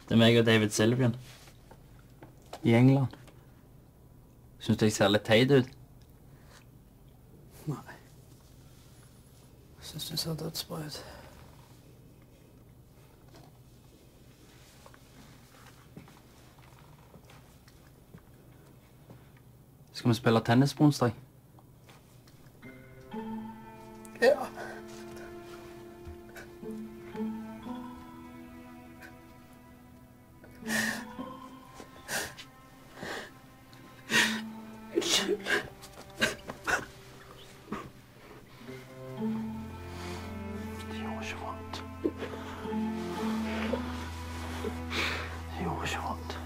Det er meg og David Sylvian. I England. Synes du jeg ser litt teit ut? Nei. Synes du ser dødsbra ut. Skal vi spille tennis på onsdag? Ja. Det gjorde ikke vondt. Det gjorde ikke vondt.